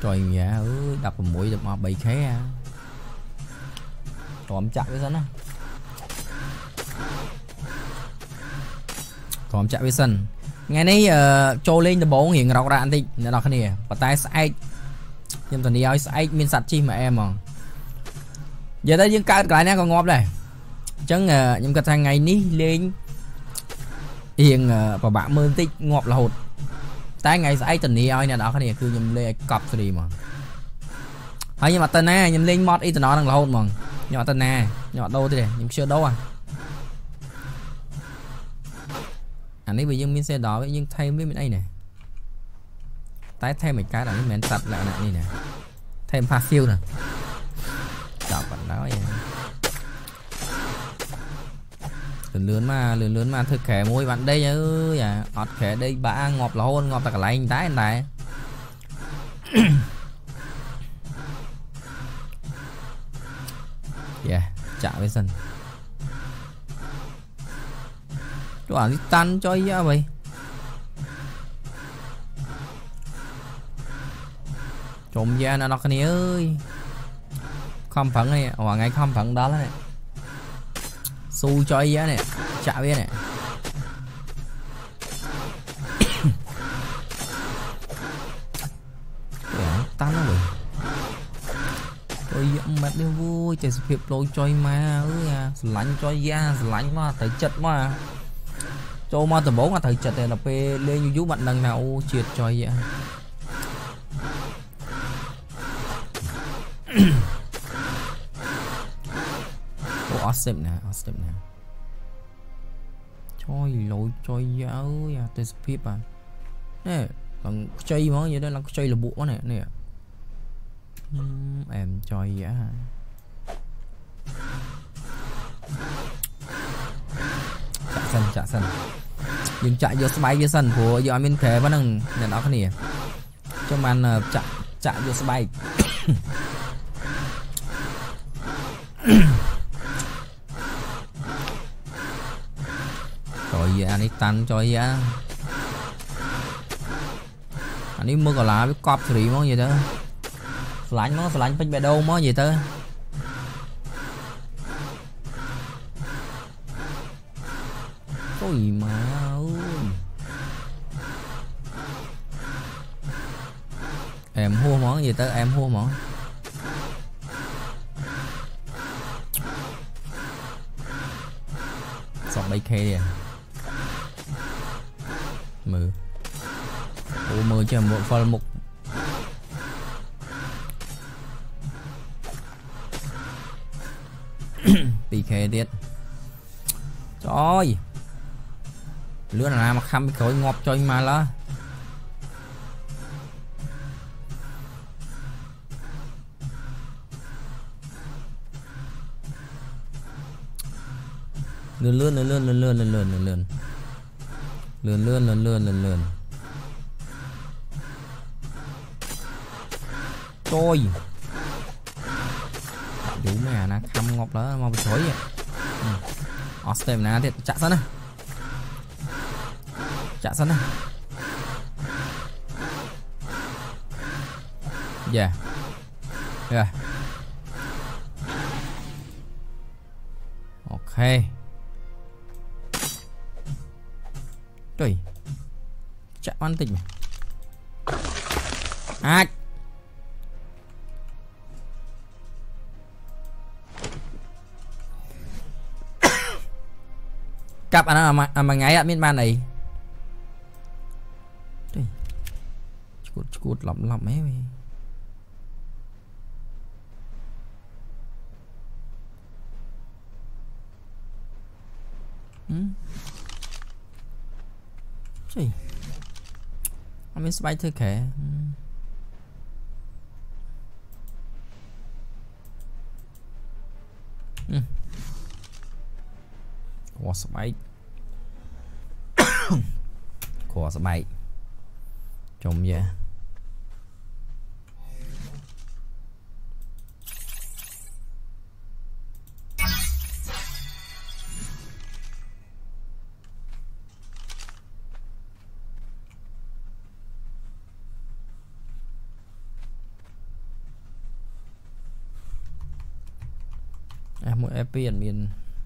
trời dạ đập vào mũi đập mà bị khé à. Tòm chặt với sân á, tòm chặt với sân ngày nay trôi lên từ bóng hiện rộng ra anh thì nó cái này và tay sai nhưng tuần đi ơi sai miên sạch chi mà em mà giờ tới những cái này còn ngọt này chẳng những cái thằng ngày ní lên hiện và bạn mơn tích ngọt là hột tay ngày sai tuần đi ơi nè đó cái này cứ nhầm lên cọp gì mà hay nhưng mà tuần này nhầm lên mod ít nó đang là hột mà nhỏ tuần này nhỏ đâu thế nhưng chưa đâu à anh ấy bây giờ mình sẽ đó với nhưng thay với bên đây này tái thêm một cái là mình sạch lại này nè thêm pha siêu nè chọn bạn đó vậy lớn mà thực khẻ môi bạn đây ơi à ọt khẻ đây bã ngọt là hôn ngọt là cả lạnh tái anh này yeah chạm với sân chỗ đi tan cho ý vậy trộm da nó cái này ơi không phận này hoặc ngày không phận đó này xu cho ý này chạm với này tan nó vậy tôi giận mặt đi vui chạy sự hiệp lôi chơi mà ơi lạnh cho da lạnh mà thấy chật mà cho mà từ 4 mà thời chật này là p lên như vú bạn đằng nào triệt cho vậy awesome nè chơi lỗi chơi giáo à tên speed à nè còn chơi món vậy đó là chơi là bộ này nè em chơi vậy chạ sân nhưng chạy vô spy vô sân của do mình thể vẫn đang để nó cái này cho man chạy vô spy rồi vậy anh ấy tan cho vậy anh ấy mưa còn lá với cọp thì món gì đó lạnh bên bề đâu món gì tới ôi mà em mua món gì tới em mua món sọt đây khe mừ mừ cho một phần một bị khe tiết trời lứa là mà khăm khối ngọt cho anh mà là lươn trôi đủ mẹ nó khăm ngọt đó mà bị thối vậy Austin nè thì chạ sân này yeah ok trời chạm ăn tịch mày cặp anh mà ngay ở miền Nam này cút lắm ấy Chị anh biết bay thưa kẻ quả bay quả bay trông vậy một FP admin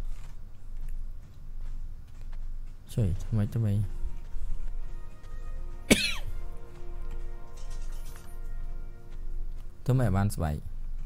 trời mày cho mày tôi mẹ ban bảy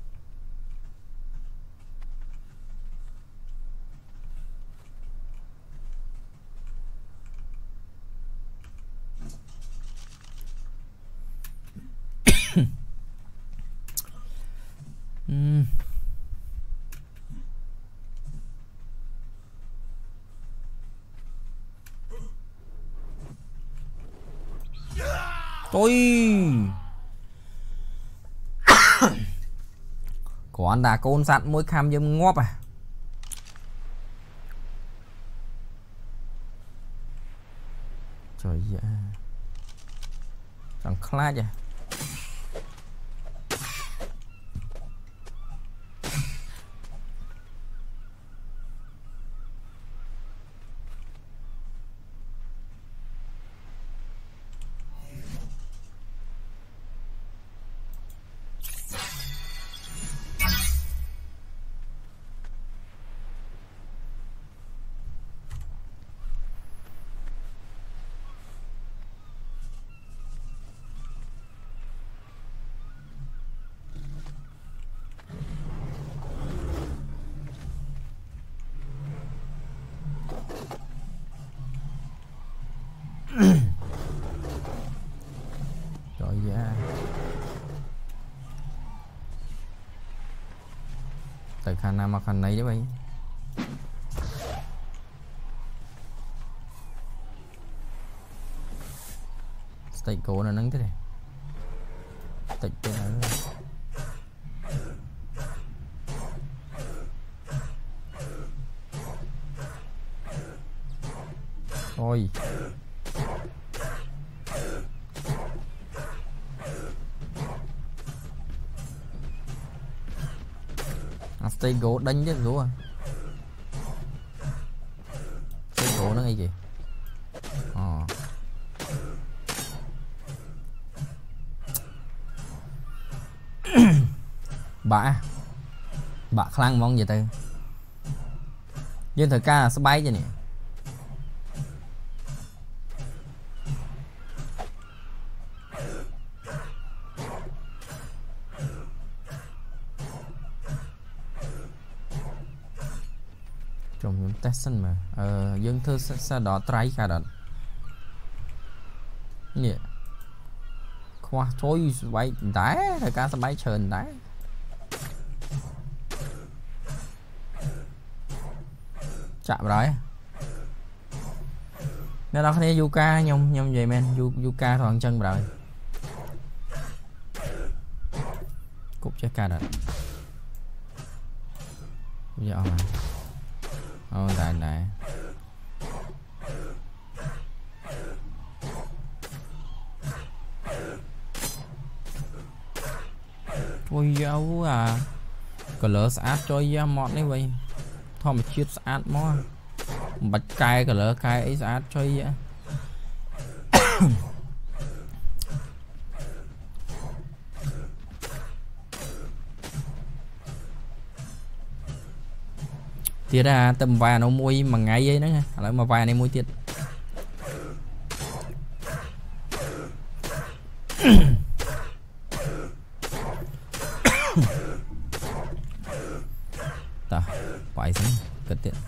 Ôi còn đã côn sẵn mỗi khám dâm ngóp à trời dạ chẳng khá vậy trời dạ từ khả năng mà khả này đấy bây stake cổ nó nâng thế này tịch tên nó ôi stay gỗ đánh chứ gỗ à stay gỗ nó ngay gì bạ khăn mong gì tư nhưng thời ca sẽ bay cho nè trong những test mà dân thư sẽ đỏ trái cả đợt nhỉ khoa thôi bay đá thời ca sẽ bay trơn đá chạm rồi nên đó thấy Yuka nhông vậy men Yuka toàn chân rồi cục cho ca đợt giờ mà đại đại ôi dấu à có lỡ sát cho da mọt đấy vậy thôi mà chiết sát mó bạch cay có lỡ cay ấy sát cho vậy tiết ra tầm vài nó mui mà ngay ấy nữa nha lại mà vài này mui tiết ta phải xem cất tiện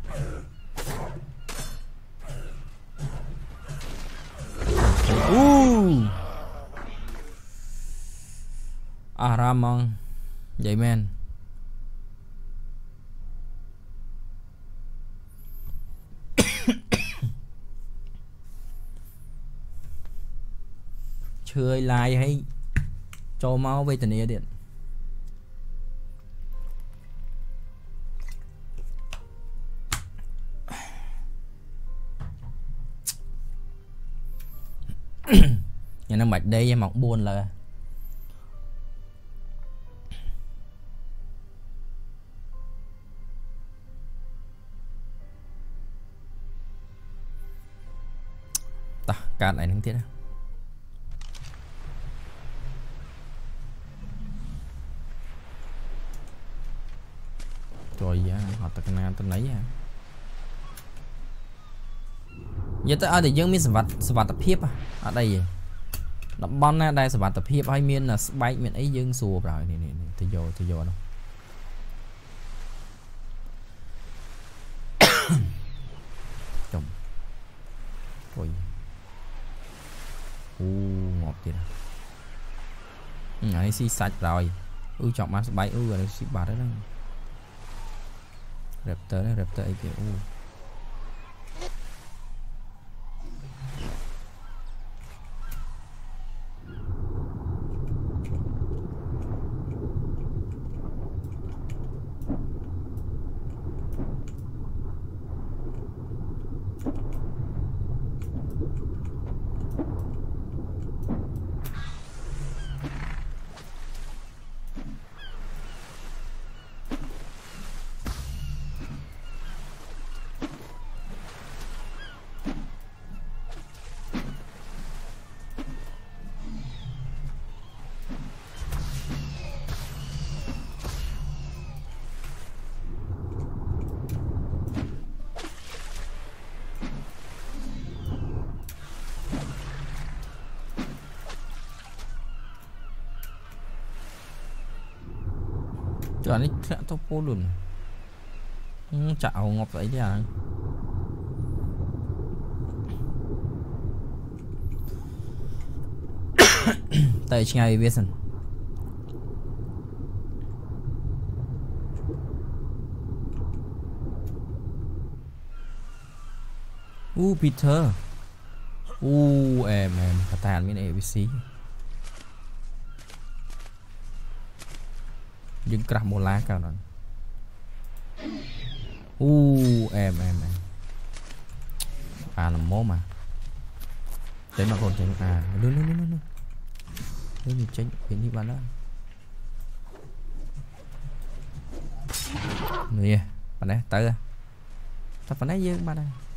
Ramon vậy men chơi like hay cho máu về tình yêu điện nhà nó bạch đây em mọc buồn là ta cạn lại những tiết đó. Trời giá họ ta na tên lấy à. Vậy tới ở thì dương miên sập tập hiếp à ở đây gì đập bon á đây sập tập hiếp hay miên là bay miên ấy dương xùa rồi này thì vô đâu chồng ôi ngọt kìa ấy xí sạch rồi chọn má bay rồi xí bà đó rẹp tới kìa Trời này sẽ tốt vô luôn chạo ngọt vậy chứ à. Tại ngày biết sẵn Peter em cả tàn với ABC dừng cặp một lá cao rồi em à làm mố mà đấy mà còn tránh à luôn như tránh biến đi bạn đó nè bạn đấy tới rồi tập bạn đấy dương bạn đây